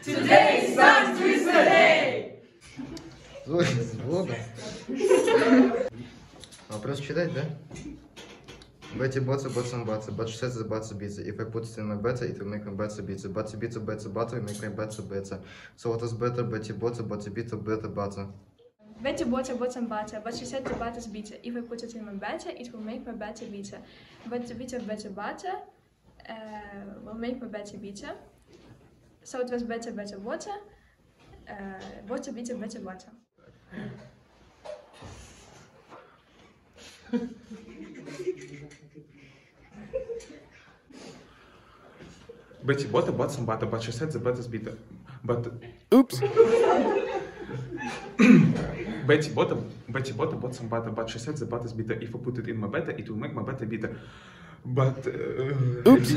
Today is tongue twister day! Злоба. Вопрос читать, да? Betty bottle, bottom butter, but says the butter bitter. If I put it in my butter, it will make my butter bitter. Butter bitter, better butter will make my butter better. So what is better, Betty butter bitter, better butter? Betty bought a bottom butter, but she said the butter's bitter. If I put it in my batter, it will make my batter bitter. But the bitter better butter will make my batter bitter. So it was better water, water bitter better butter. Betty bought some butter, but she said the butter's bitter. But Oops. Betty bought some butter, but she said the butter's bitter. If I put it in my batter, it will make my batter bitter. But Oops.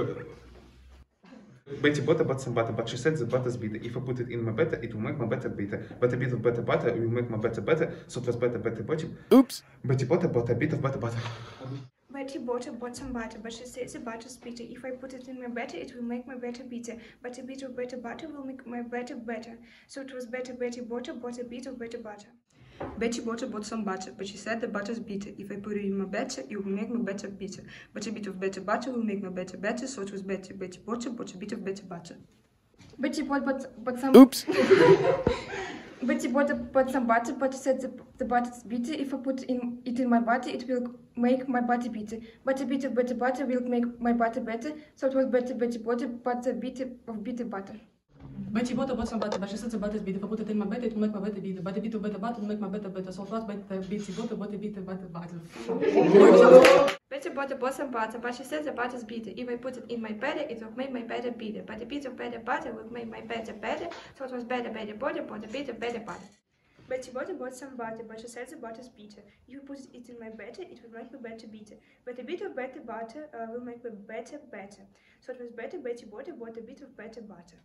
Betty bought some butter, but she said the butter's bitter. If I put it in my batter, it will make my batter bitter. But a bit of better butter will make my batter better. So it was better. Oops. Betty bought a bit of better butter. Betty bought some butter, but she said the butter's bitter. If I put it in my batter, it will make my batter bitter. But a bit of better butter will make my batter better. So it was better. Betty bought a bit of better butter. Betty bought some butter, but she said the butter's bitter. If I put it in my batter, it will make my batter bitter. But a bit of better butter will make my batter better, so it was better. Betty bought a bit of better butter. Betty bought some. Oops. Betty bought some butter, but she said the butter's bitter. If I put it in my butter, it will make my butter bitter. But a bit of better butter will make my butter better. So it was better. Betty bought a bit of bitter butter. Betty bought some butter, but she said the butter's bitter. If I put it in my batter, it will make my batter bitter. But a bit of better butter will make my batter better. So it was better. Betty bought a bit of better butter. Betty bought some butter, but she said the butter's bitter. If I put it in my batter, it will make my batter bitter. But a bit of better butter will make my batter better. So it was better. Betty bought a bit of better butter. Betty bought some butter, but she said the butter's bitter. If you put it in my batter, it will make my batter bitter. But a bit of better butter will make my batter better. So it was better. Betty bought a bit of better butter.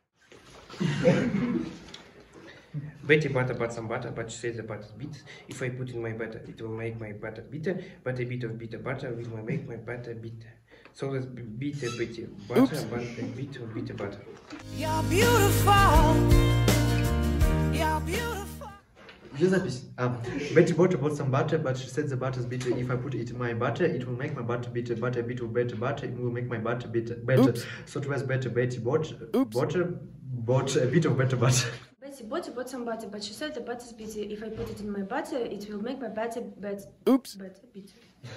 Betty bought some butter, but she said the butter's bitter. If I put in my batter, it will make my batter bitter. But a bit of bitter butter will make my batter bitter. So let's bitter Betty butter, but a bit of bitter butter. You're beautiful. You're beautiful. Где запись? Betty bought some butter, but she said the butter's bitter. If I put it in my butter, it will make my butter bitter. But a bit of better butter, it will make my butter bitter. Oops. So it was better. Betty bought a bit of better butter. Betty bought some butter, but she said the butter's bitter. If I put it in my butter, it will make my batter better. Oops. Bitter.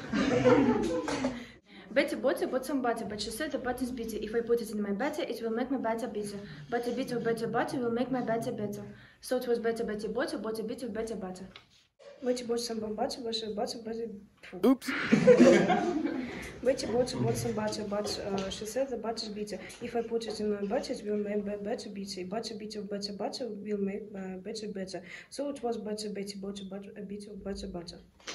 Betty bought some butter, but she said the butter's bitter. If I put it in my batter, it will make my batter bitter. But a bit of better butter will make my batter better. So it was better. Betty bought a bit of better butter. Betty bought some butter, but she butter. Oops. Betty bought some butter, but she said the butter's bitter. If I put it in my butter, it will make my batter bitter. But a bit of better butter will make my batter better. So it was better. Betty bought a bit of better butter.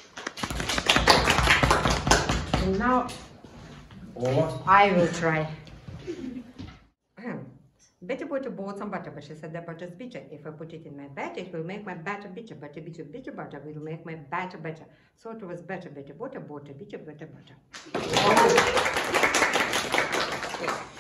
And now I will try. Betty bought some butter, but she said the butter's bitter. If I put it in my batter, it will make my batter bitter. But a bit of bitter butter will make my batter better. So it was better. Betty bought a bit of better butter.